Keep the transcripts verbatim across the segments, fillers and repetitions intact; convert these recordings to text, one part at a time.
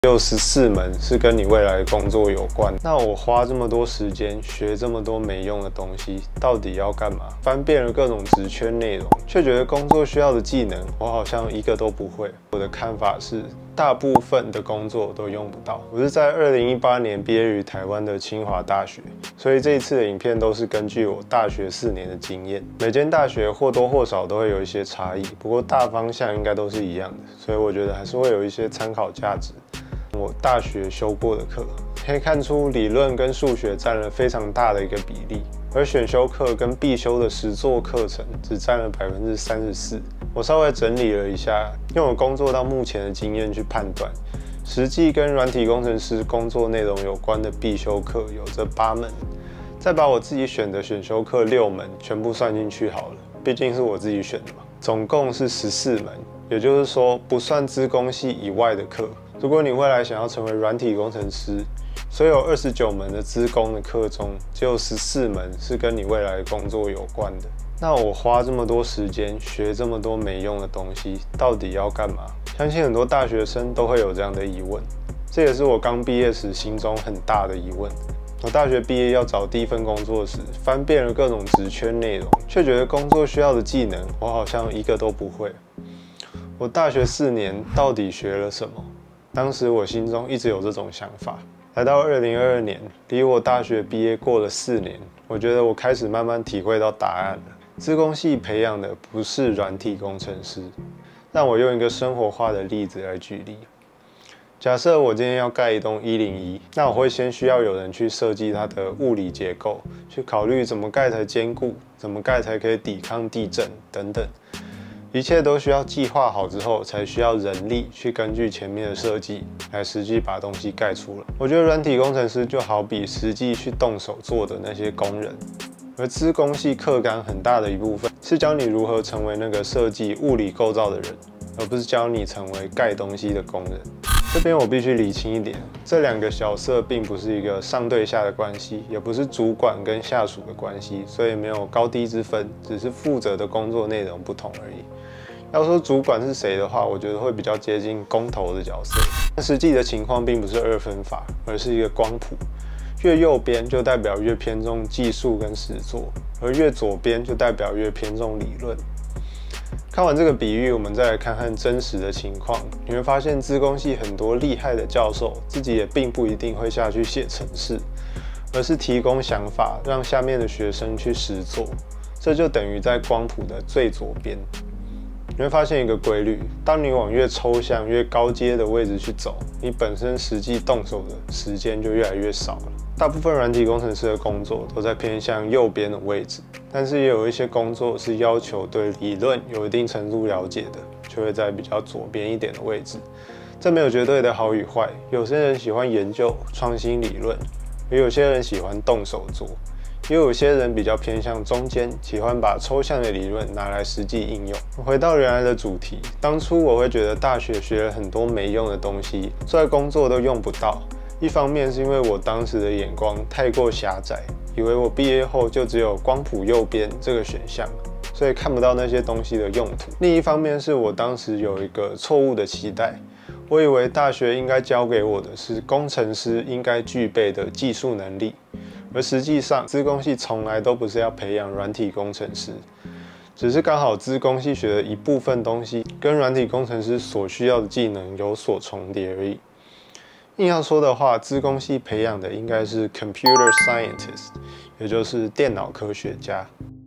只有十四门是跟你未来的工作有关。那我花这么多时间学这么多没用的东西，到底要干嘛？翻遍了各种职缺内容，却觉得工作需要的技能，我好像一个都不会。我的看法是，大部分的工作都用不到。我是在二零一八年毕业于台湾的清华大学，所以这一次的影片都是根据我大学四年的经验。每间大学或多或少都会有一些差异，不过大方向应该都是一样的，所以我觉得还是会有一些参考价值。我大学修过的课，可以看出理论跟数学占了非常大的一个比例，而选修课跟必修的实作课程只占了百分之三十四。我稍微整理了一下，用我工作到目前的经验去判断，实际跟软体工程师工作内容有关的必修课有这八门，再把我自己选的选修课六门全部算进去好了，毕竟是我自己选的嘛，总共是十四门，也就是说不算资工系以外的课。如果你未来想要成为软体工程师，所有二十九门的资工的课中，只有十四门是跟你未来的工作有关的。那我花这么多时间学这么多没用的东西，到底要干嘛？相信很多大学生都会有这样的疑问，这也是我刚毕业时心中很大的疑问。我大学毕业要找第一份工作时，翻遍了各种职缺内容，却觉得工作需要的技能，我好像一个都不会。我大学四年到底学了什么？当时我心中一直有这种想法。来到二零二二年，离我大学毕业过了四年，我觉得我开始慢慢体会到答案了。资工系培养的不是软体工程师。让我用一个生活化的例子来举例。假设我今天要盖一栋一零一，那我会先需要有人去设计它的物理结构，去考虑怎么盖才坚固，怎么盖才可以抵抗地震等等。一切都需要计划好之后，才需要人力去根据前面的设计来实际把东西盖出来。我觉得软体工程师就好比实际去动手做的那些工人，而资工系课纲很大的一部分是教你如何成为那个设计物理构造的人，而不是教你成为盖东西的工人。这边我必须理清一点，这两个角色并不是一个上对下的关系，也不是主管跟下属的关系，所以没有高低之分，只是负责的工作内容不同而已。要说主管是谁的话，我觉得会比较接近工头的角色。但实际的情况并不是二分法，而是一个光谱。越右边就代表越偏重技术跟实作，而越左边就代表越偏重理论。看完这个比喻，我们再来看看真实的情况，你会发现资工系很多厉害的教授自己也并不一定会下去写程式，而是提供想法，让下面的学生去实作。这就等于在光谱的最左边。你会发现一个规律，当你往越抽象、越高阶的位置去走，你本身实际动手的时间就越来越少了。大部分软体工程师的工作都在偏向右边的位置，但是也有一些工作是要求对理论有一定程度了解的，就会在比较左边一点的位置。这没有绝对的好与坏，有些人喜欢研究创新理论，也有些人喜欢动手做。也有些人比较偏向中间，喜欢把抽象的理论拿来实际应用。回到原来的主题，当初我会觉得大学学了很多没用的东西，做在工作都用不到。一方面是因为我当时的眼光太过狭窄，以为我毕业后就只有光谱右边这个选项，所以看不到那些东西的用途。另一方面是我当时有一个错误的期待，我以为大学应该教给我的是工程师应该具备的技术能力。而实际上，资工系从来都不是要培养软体工程师，只是刚好资工系学的一部分东西跟软体工程师所需要的技能有所重叠而已。硬要说的话，资工系培养的应该是 computer scientist， 也就是电脑科学家。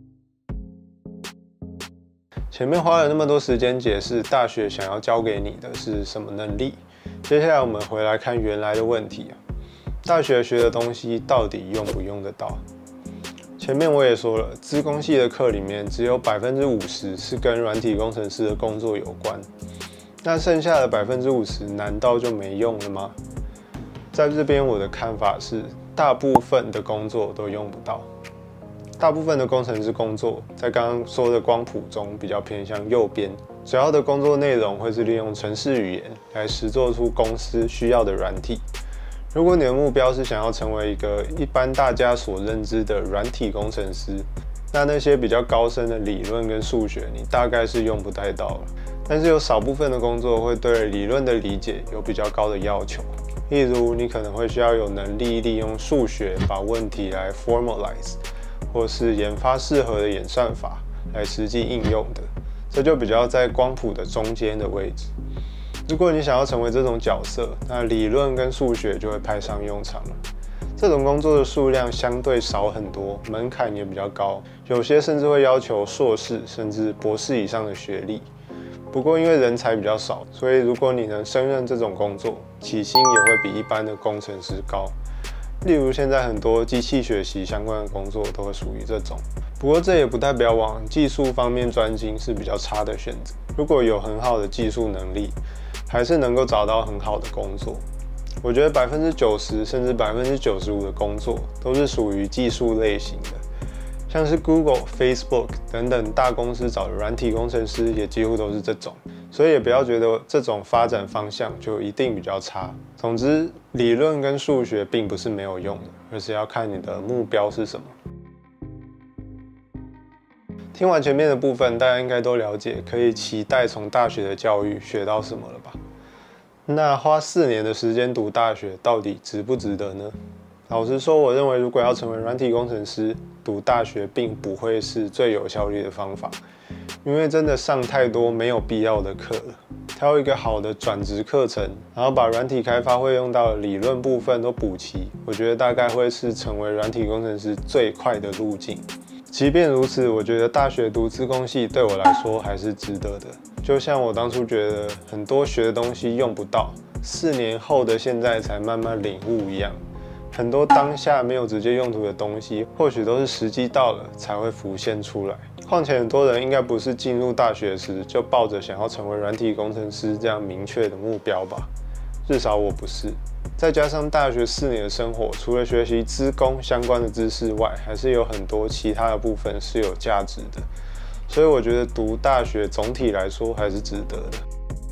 前面花了那么多时间解释大学想要教给你的是什么能力，接下来我们回来看原来的问题啊。大学学的东西到底用不用得到？前面我也说了，资工系的课里面只有百分之五十是跟软体工程师的工作有关，那剩下的百分之五十难道就没用了吗？在这边我的看法是，大部分的工作都用不到。大部分的工程师工作，在刚刚说的光谱中比较偏向右边，主要的工作内容会是利用程式语言来实作出公司需要的软体。如果你的目标是想要成为一个一般大家所认知的软体工程师，那那些比较高深的理论跟数学，你大概是用不太到了。 但是有少部分的工作会对理论的理解有比较高的要求，例如你可能会需要有能力利用数学把问题来 formalize， 或是研发适合的演算法来实际应用的，这就比较在光谱的中间的位置。如果你想要成为这种角色，那理论跟数学就会派上用场了。这种工作的数量相对少很多，门槛也比较高，有些甚至会要求硕士甚至博士以上的学历。不过因为人才比较少，所以如果你能胜任这种工作，起薪也会比一般的工程师高。例如现在很多机器学习相关的工作都会属于这种。不过这也不代表往技术方面专精是比较差的选择。如果有很好的技术能力，还是能够找到很好的工作。我觉得百分之九十甚至百分之九十五的工作都是属于技术类型的。像是 Google、Facebook 等等大公司找的软体工程师也几乎都是这种，所以也不要觉得这种发展方向就一定比较差。总之，理论跟数学并不是没有用的，而是要看你的目标是什么。听完前面的部分，大家应该都了解可以期待从大学的教育学到什么了吧？那花四年的时间读大学到底值不值得呢？老实说，我认为如果要成为软体工程师，读大学并不会是最有效率的方法，因为真的上太多没有必要的课了。挑一个好的转职课程，然后把软体开发会用到的理论部分都补齐，我觉得大概会是成为软体工程师最快的路径。即便如此，我觉得大学读资工系对我来说还是值得的。就像我当初觉得很多学的东西用不到，四年后的现在才慢慢领悟一样。很多当下没有直接用途的东西，或许都是时机到了才会浮现出来。况且很多人应该不是进入大学时就抱着想要成为软体工程师这样明确的目标吧？至少我不是。再加上大学四年的生活，除了学习资工相关的知识外，还是有很多其他的部分是有价值的。所以我觉得读大学总体来说还是值得的。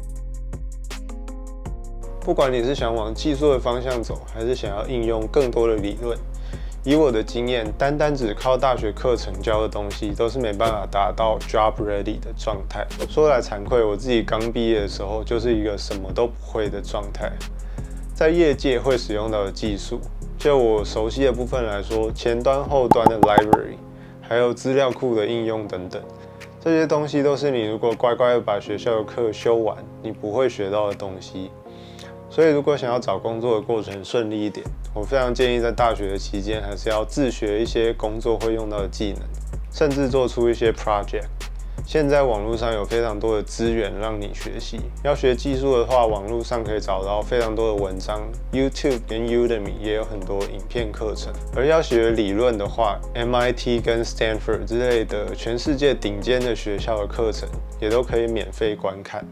不管你是想往技术的方向走，还是想要应用更多的理论，以我的经验，单单只靠大学课程教的东西，都是没办法达到 job ready 的状态。说来惭愧，我自己刚毕业的时候，就是一个什么都不会的状态。在业界会使用到的技术，就我熟悉的部分来说，前端、后端的 library， 还有资料库的应用等等，这些东西都是你如果乖乖的把学校的课修完，你不会学到的东西。所以如果想要找工作的过程顺利一点，我非常建议在大学的期间还是要自学一些工作会用到的技能，甚至做出一些 project。现在网络上有非常多的资源让你学习，要学技术的话，网络上可以找到非常多的文章 ，YouTube 跟 Udemy 也有很多影片课程。而要学理论的话 ，M I T 跟 Stanford 之类的全世界顶尖的学校的课程也都可以免费观看。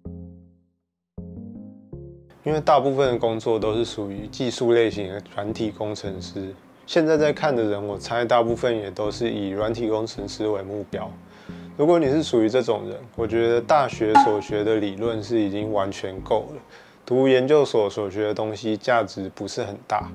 因为大部分的工作都是属于技术类型的软体工程师，现在在看的人，我猜大部分也都是以软体工程师为目标。如果你是属于这种人，我觉得大学所学的理论是已经完全够了，读研究所所学的东西价值不是很大。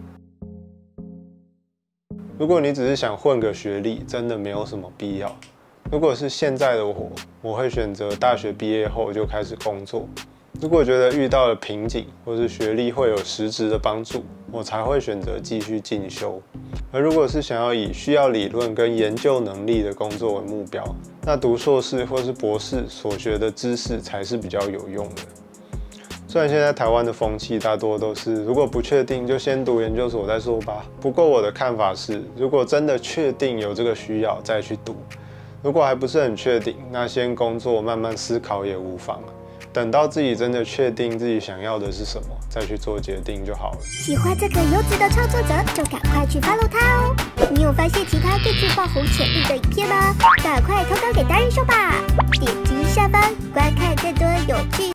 如果你只是想混个学历，真的没有什么必要。如果是现在的我，我会选择大学毕业后就开始工作。如果觉得遇到了瓶颈，或是学历会有实质的帮助，我才会选择继续进修。而如果是想要以需要理论跟研究能力的工作为目标，那读硕士或是博士所学的知识才是比较有用的。虽然现在台湾的风气大多都是如果不确定就先读研究所再说吧，不过我的看法是，如果真的确定有这个需要再去读，如果还不是很确定，那先工作慢慢思考也无妨。等到自己真的确定自己想要的是什么，再去做决定就好了。 喜欢这个优质的创作者，就赶快去 follow 他哦！你有发现其他更具爆红潜力的影片吗？赶快投稿给达人秀吧！点击下方观看更多有趣。